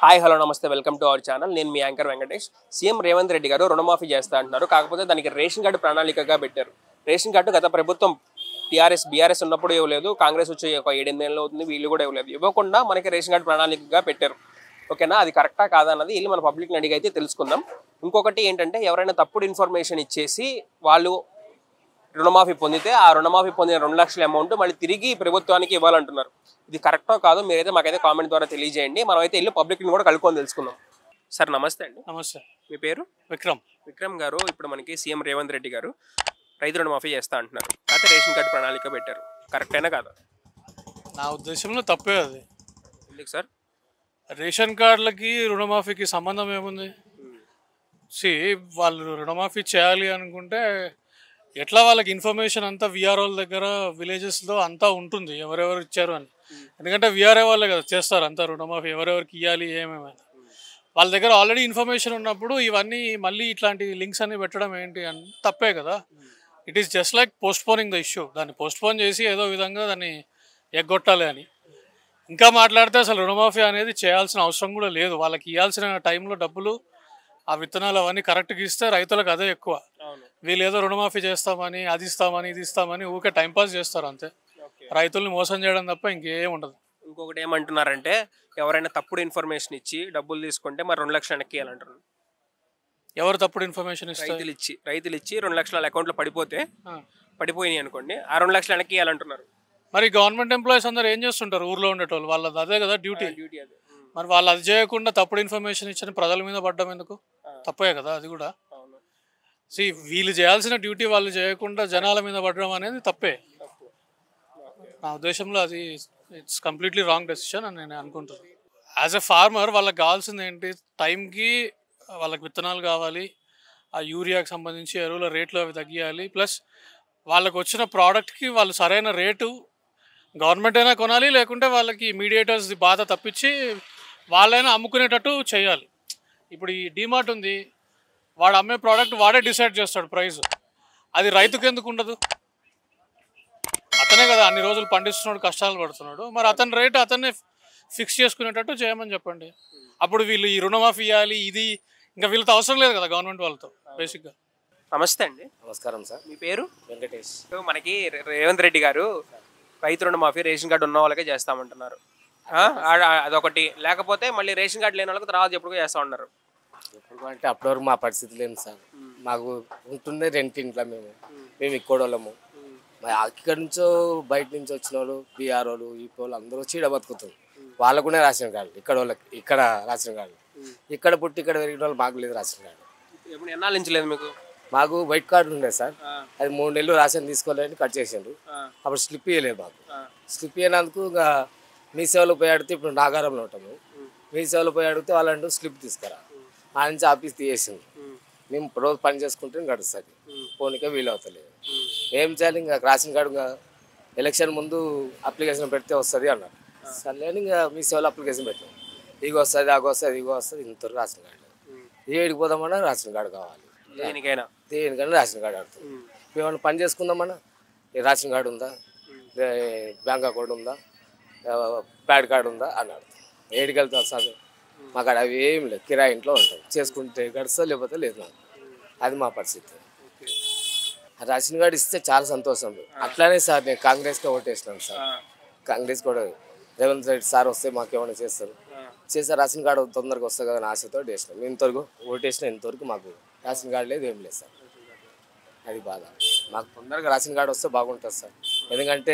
Hi hello నమస్తే welcome to our channel. నేను మీ యాంకర్ వెంకటేష్. సీఎం రేవంత్ రెడ్డి గారు రుణమాఫీ చేస్తా అంటున్నారు. కాకపోతే దానికి రేషన్ కార్డు ప్రణాళికగా పెట్టారు. రేషన్ కార్డు గత ప్రభుత్వం బీఆర్ఎస్ ఉన్నప్పుడు ఇవ్వలేదు, కాంగ్రెస్ వచ్చి ఒక 7-8 నెలలు అవుతుంది, వీళ్ళు కూడా ఇవ్వలేదు. ఇవ్వకుండా మనకి రేషన్ కార్డు ప్రణాళికగా పెట్టారు. ఓకేనా, అది కరెక్టా కాదా అన్నది వీళ్ళు మన పబ్లిక్ని అడిగి అయితే తెలుసుకుందాం. ఇంకొకటి ఏంటంటే, ఎవరైనా తప్పుడు ఇన్ఫర్మేషన్ ఇచ్చేసి వాళ్ళు రుణమాఫీ పొందితే ఆ రుణమాఫీ పొందిన 2 లక్షల అమౌంట్ మళ్ళీ తిరిగి ప్రభుత్వానికి ఇవ్వాలంటున్నారు. ఇది కరెక్టో కాదో మీరైతే మాకైతే కామెంట్ ద్వారా తెలియజేయండి. మనం అయితే ఇల్లు పబ్లిక్ని కూడా కలుపుకొని తెలుసుకుందాం. సార్ నమస్తే అండి. నమస్తే. మీ పేరు? విక్రమ్ గారు. ఇప్పుడు మనకి సీఎం రేవంత్ రెడ్డి గారు రైతు రుణమాఫీ చేస్తా అంటున్నారు. అయితే రేషన్ కార్డు ప్రణాళిక పెట్టారు. కరెక్టేనా కాదా? నా ఉద్దేశంలో తప్పే అది. ఎందుకు సార్? రేషన్ కార్డులకి రుణమాఫీకి సంబంధం ఏముంది? వాళ్ళు రుణమాఫీ చేయాలి అనుకుంటే ఎట్లా వాళ్ళకి ఇన్ఫర్మేషన్ అంతా విఆర్ఓల దగ్గర విలేజెస్లో అంతా ఉంటుంది, ఎవరెవరు ఇచ్చారు అని. ఎందుకంటే విఆర్ఏ వాళ్ళే కదా చేస్తారు అంతా రుణమాఫీ, ఎవరెవరికి ఇవ్వాలి ఏమేమి. వాళ్ళ దగ్గర ఆల్రెడీ ఇన్ఫర్మేషన్ ఉన్నప్పుడు ఇవన్నీ మళ్ళీ ఇట్లాంటి లింక్స్ అన్ని పెట్టడం ఏంటి అని తప్పే కదా. It is just like postponing the issue. దాన్ని పోస్ట్పోన్ చేసి ఏదో విధంగా దాన్ని ఎగ్గొట్టాలి అని. ఇంకా మాట్లాడితే అసలు రుణమాఫీ అనేది చేయాల్సిన అవసరం కూడా లేదు. వాళ్ళకి ఇవ్వాల్సిన టైంలో డబ్బులు, ఆ విత్తనాలు అవన్నీ కరెక్ట్గా ఇస్తే రైతులకు అదే ఎక్కువ. వీళ్ళు ఏదో రుణమాఫీ చేస్తామని, అది ఇస్తామని, ఇది ఇస్తామని ఊరికే టైంపాస్ చేస్తారు అంతే. రైతుల్ని మోసం చేయడం తప్ప ఇంకేం ఉండదు. ఇంకొకటి ఏమంటున్నారంటే, ఎవరైనా తప్పుడు ఇన్ఫర్మేషన్ ఇచ్చి డబ్బులు తీసుకుంటే మరి 2 లక్షలు వెనక్కి ఇవ్వాలంటారు. ఎవరు తప్పుడు ఇన్ఫర్మేషన్ ఇస్తారు? రైతులు ఇచ్చి 2 లక్షల అకౌంట్లో పడిపోయినాయి అనుకోండి, ఆ 2 లక్షలు వెనక్కి ఇవ్వాలంటున్నారు. మరి గవర్నమెంట్ ఎంప్లాయీస్ అందరూ ఏం చేస్తుంటారు? ఊర్లో ఉండేటోళ్ళు, వాళ్ళది అదే కదా డ్యూటీ. మరి వాళ్ళు అది చేయకుండా తప్పుడు ఇన్ఫర్మేషన్ ఇచ్చిన ప్రజల మీద పడ్డం ఎందుకు? తప్పే కదా అది కూడా. వీళ్ళు చేయాల్సిన డ్యూటీ వాళ్ళు చేయకుండా జనాల మీద పడడం అనేది తప్పే. నా ఉద్దేశంలో అది ఇట్స్ కంప్లీట్లీ రాంగ్ డెసిషన్ అని నేను అనుకుంటున్నాను. యాజ్ ఎ ఫార్మర్ వాళ్ళకి కావాల్సింది ఏంటి? టైంకి వాళ్ళకి విత్తనాలు కావాలి, ఆ యూరియాకి సంబంధించి ఎరువుల రేట్లు అవి తగ్గియాలి, ప్లస్ వాళ్ళకు వచ్చిన ప్రోడక్ట్కి వాళ్ళు సరైన రేటు గవర్నమెంట్ అయినా కొనాలి, లేకుంటే వాళ్ళకి మీడియేటర్స్ బాధ తప్పించి వాళ్ళైనా అమ్ముకునేటట్టు చేయాలి. ఇప్పుడు ఈ డీమార్ట్ ఉంది, వాడు అమ్మే ప్రోడక్ట్ వాడే డిసైడ్ చేస్తాడు ప్రైస్. అది రైతుకు ఎందుకు ఉండదు? అతనే కదా అన్ని రోజులు పండిస్తున్నాడు, కష్టాలు పడుతున్నాడు. మరి అతని రేటు అతన్నే ఫిక్స్ చేసుకునేటట్టు చేయమని చెప్పండి. అప్పుడు వీళ్ళు ఈ రుణమాఫీ ఇవ్వాలి, ఇది ఇంకా వీళ్ళతో అవసరం లేదు కదా గవర్నమెంట్ వాళ్ళతో బేసిక్గా. నమస్తే అండి. నమస్కారం సార్. మీ పేరు? వెంకటేష్. మనకి రేవంత్ రెడ్డి గారు రైతు రుణమాఫీ రేషన్ కార్డు ఉన్న వాళ్ళకే చేస్తామంటున్నారు. అదొకటి, లేకపోతే మళ్ళీ రేషన్ కార్డు లేని వాళ్ళకి తర్వాత ఎప్పుడు చేస్తా ఉన్నారు. ఎప్పుడు అంటే అప్పటి వరకు మా పరిస్థితి లేదు సార్. మాకు ఉంటుండే రెంట్ ఇంట్లో మేము ఇక్కడోళ్ళము. ఇక్కడి నుంచో బయట నుంచి వచ్చిన వాళ్ళు, బీఆర్ఓలు, ఈ వాళ్ళు అందరూ వచ్చి ఇక్కడ బతుకుతారు. వాళ్ళకునే రేషన్ కార్డు, ఇక్కడ వాళ్ళకి ఇక్కడ రేషన్ కార్డు. ఇక్కడ పుట్టి ఇక్కడ పెరిగిన వాళ్ళు మాకు లేదు రేషన్ కార్డు. ఎప్పుడు ఎన్నాళ్ళ నుంచి లేదు మీకు? మాకు వైట్ కార్డు ఉండేది సార్, అది 3 నెలలు రేషన్ తీసుకోవాలని కట్ చేసిండ్రు. అప్పుడు స్లిప్ ఇవ్వలేదు మాకు. స్లిప్ ఇవ్వనందుకు ఇంకా మీ సేవలో పోయి అడిగితే, ఇప్పుడు నాగారంలో ఉంటాము, మీ సేవలో పోయి అడిగితే వాళ్ళంటూ స్లిప్ తీసుకురా, ఆ నుంచి ఆఫీస్ తీసేసింది. మేము రోజు పని చేసుకుంటే గడుస్తుంది, పోనీకే వీలు అవుతలేదు. ఏం చేయాలి? ఇంకా రేషన్ కార్డు ఇంకా ఎలక్షన్ ముందు అప్లికేషన్ పెడితే వస్తుంది అన్నారు. సరే అని ఇంకా మీ సేవలో అప్లికేషన్ పెట్టాం. ఇగో వస్తుంది, అగో వస్తుంది, ఇగో వస్తుంది, ఇంతవరకు రేషన్ కార్డు. ఏడికి పోదామన్నా రేషన్ కార్డు కావాలి, దేనికైనా రేషన్ కార్డు ఆడుతుంది. మేమన్నా పని చేసుకుందామన్నా రేషన్ కార్డు ఉందా, బ్యాంక్ అకౌంట్ ఉందా, ప్యాడ్ కార్డు ఉందా అన్నాడు. ఏడికి వెళ్తాం సార్? మాకు అవి ఏం లేదు, కిరాయి ఇంట్లో ఉంటాం, చేసుకుంటే గడుస్తా, లేకపోతే లేదు నాకు. అది మా పరిస్థితి. రేషన్ కార్డు ఇస్తే చాలా సంతోషం. అట్లానే సార్ నేను కాంగ్రెస్కి ఓటేసినాను సార్. కాంగ్రెస్ కూడా రేవంత్ రెడ్డి సార్ వస్తే మాకేమైనా చేస్తారు, చేస్తే రేషన్ కార్డు తొందరగా వస్తుంది కదా అని ఆశతో వేసినాం. ఇంతవరకు ఓటేసినా, ఇంతవరకు మాకు రేషన్ కార్డు లేదు, ఏం లేదు సార్. అది బాధ. మాకు తొందరగా రేషన్ కార్డు వస్తే బాగుంటుంది సార్. ఎందుకంటే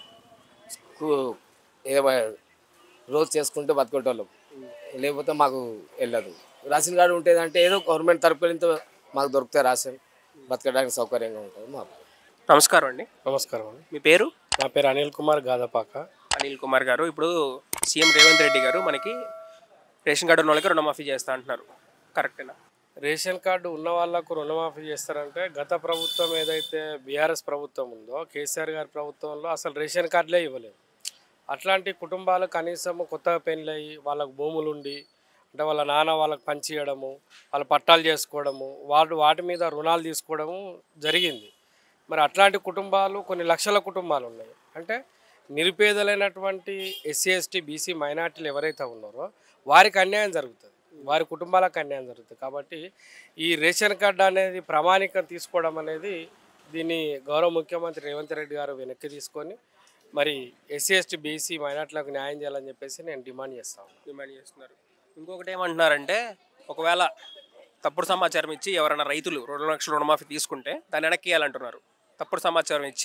రోజు చేసుకుంటే బతుకోటోళ్ళం, లేకపోతే మాకు వెళ్ళదు. రేషన్ కార్డు ఉంటేదంటే ఏదో గవర్నమెంట్ తరపున మాకు దొరికితే రేషన్ బతకడానికి సౌకర్యంగా ఉంటుంది మాకు. నమస్కారం అండి. నమస్కారం అండి. మీ పేరు? నా పేరు అనిల్ కుమార్ గాదపాక. అనిల్ కుమార్ గారు, ఇప్పుడు సీఎం రేవంత్ రెడ్డి గారు మనకి రేషన్ కార్డు ఉన్న వాళ్ళకి రుణమాఫీ చేస్తా అంటున్నారు. కరెక్టేనా? రేషన్ కార్డు ఉన్న వాళ్ళకు రుణమాఫీ చేస్తారంటే, గత ప్రభుత్వం ఏదైతే బీఆర్ఎస్ ప్రభుత్వం ఉందో, కేసీఆర్ గారి ప్రభుత్వంలో అసలు రేషన్ కార్డులే ఇవ్వలేదు. అట్లాంటి కుటుంబాలు కనీసం కొత్తగా పెళ్ళయి వాళ్ళకు భూములు ఉండి, అంటే వాళ్ళ నాన్న వాళ్ళకి పంచియడము, వాళ్ళ పట్టాలు చేసుకోవడము, వాటి మీద రుణాలు తీసుకోవడము జరిగింది. మరి అట్లాంటి కుటుంబాలు కొన్ని లక్షల కుటుంబాలు ఉన్నాయి. అంటే నిరుపేదలైనటువంటి ఎస్సీ ఎస్టీ బీసీ మైనార్టీలు ఎవరైతే ఉన్నారో వారికి అన్యాయం జరుగుతుంది, వారి కుటుంబాలకు అన్యాయం జరుగుతుంది. కాబట్టి ఈ రేషన్ కార్డు అనేది ప్రామాణికం తీసుకోవడం అనేది దీన్ని గౌరవ ముఖ్యమంత్రి రేవంత్ రెడ్డి గారు వెనక్కి తీసుకొని మరి ఎస్సీ ఎస్టీ బీసీ మైనార్టీలకు న్యాయం చేయాలని చెప్పేసి నేను డిమాండ్ చేస్తున్నారు. ఇంకొకటి ఏమంటున్నారంటే ఒకవేళ తప్పుడు సమాచారం ఇచ్చి ఎవరైనా రైతులు 2 లక్షల రుణమాఫీ తీసుకుంటే దాన్ని వెనక్కి ఇవ్వాలంటున్నారు. తప్పుడు సమాచారం ఇచ్చి.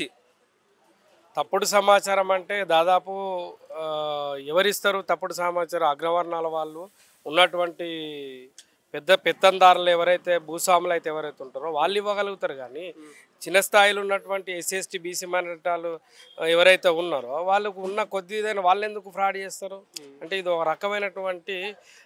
తప్పుడు సమాచారం అంటే దాదాపు ఎవరిస్తారు తప్పుడు సమాచారం? అగ్రవర్ణాల వాళ్ళు ఉన్నటువంటి పెద్ద పెత్తందారులు ఎవరైతే భూస్వాములు అయితే ఎవరైతే ఉంటారో వాళ్ళు ఇవ్వగలుగుతారు. కానీ చిన్న స్థాయిలో ఉన్నటువంటి ఎస్సీ ఎస్టీ బీసీ మైనారిటీలు ఎవరైతే ఉన్నారో వాళ్ళకు ఉన్న కొద్దిదైనా వాళ్ళు ఎందుకు ఫ్రాడ్ చేస్తారు? అంటే ఇది ఒక రకమైనటువంటి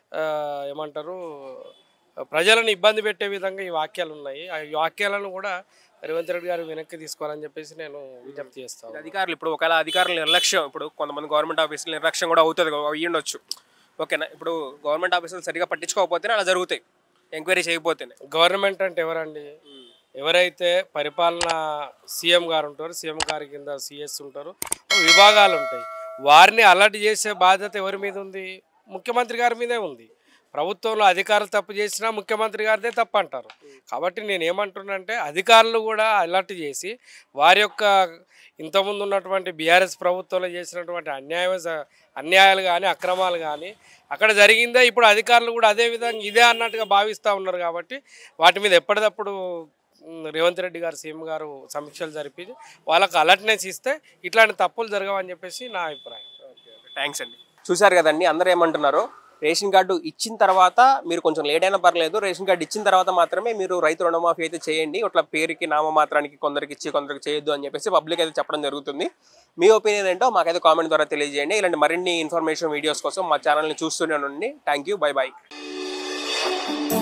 ఏమంటారు ప్రజలను ఇబ్బంది పెట్టే విధంగా ఈ వాక్యాలు ఉన్నాయి. ఈ వాక్యాలను కూడా రేవంత్ రెడ్డి గారు వెనక్కి తీసుకోవాలని చెప్పేసి నేను విజ్ఞప్తి చేస్తాను. అధికారులు ఇప్పుడు ఒకవేళ అధికారుల నిర్లక్ష్యం, ఇప్పుడు కొంతమంది గవర్నమెంట్ ఆఫీసుల నిర్లక్ష్యం కూడా అవుతుంది, అయ్యుండొచ్చు. ఓకేనా, ఇప్పుడు గవర్నమెంట్ ఆఫీసులు సరిగా పట్టించుకోకపోతేనే అలా జరుగుతాయి, ఎంక్వైరీ చేయకపోతేనే. గవర్నమెంట్ అంటే ఎవరండి? ఎవరైతే పరిపాలన సీఎం గారు ఉంటారు, సీఎం గారి కింద సిఎస్ ఉంటారు, విభాగాలు ఉంటాయి. వారిని అలర్ట్ చేసే బాధ్యత ఎవరి మీద ఉంది? ముఖ్యమంత్రి గారి మీదే ఉంది. ప్రభుత్వంలో అధికారులు తప్పు చేసినా ముఖ్యమంత్రి గారిదే తప్పు అంటారు. కాబట్టి నేను ఏమంటున్నానంటే అధికారులు కూడా అలర్ట్ చేసి వారి యొక్క ఇంతకుముందు ఉన్నటువంటి బీఆర్ఎస్ ప్రభుత్వంలో చేసినటువంటి అన్యాయాలు కానీ అక్రమాలు కానీ అక్కడ జరిగిందే ఇప్పుడు అధికారులు కూడా అదే విధంగా ఇదే అన్నట్టుగా భావిస్తూ ఉన్నారు. కాబట్టి వాటి మీద ఎప్పటికప్పుడు రేవంత్ రెడ్డి గారు సీఎం గారు సమీక్షలు జరిపి వాళ్ళకు అలర్ట్నెస్ ఇస్తే ఇట్లాంటి తప్పులు జరగవని చెప్పేసి నా అభిప్రాయం. థ్యాంక్స్ అండి. చూసారు కదండి, అందరూ ఏమంటున్నారు, రేషన్ కార్డు ఇచ్చిన తర్వాత మీరు కొంచెం లేట్ అయినా పర్లేదు, రేషన్ కార్డు ఇచ్చిన తర్వాత మాత్రమే మీరు రైతు రుణమాఫీ అయితే చేయండి, ఇట్లా పేరుకి నామమాత్రానికి కొందరికి ఇచ్చి కొందరికి చేయొద్దు అని చెప్పేసి పబ్లిక్ అయితే చెప్పడం జరుగుతుంది. మీ ఒపీనియన్ ఏంటో మాకైతే కామెంట్ ద్వారా తెలియజేయండి. ఇలాంటి మరిన్ని ఇన్ఫర్మేషన్ వీడియోస్ కోసం మా ఛానల్ని చూస్తూనే ఉండండి. Thank you, bye bye.